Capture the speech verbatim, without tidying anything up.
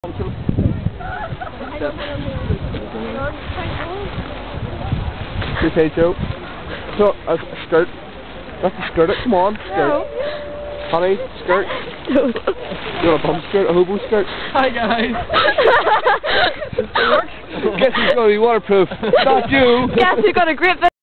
Okay, Joe. So, a skirt. That's a skirt. Come on, skirt. No. Honey, skirt. No. You want a bum skirt, a hobo skirt? Hi guys. Guess who's going to be waterproof? Not you. Guess who got a grip?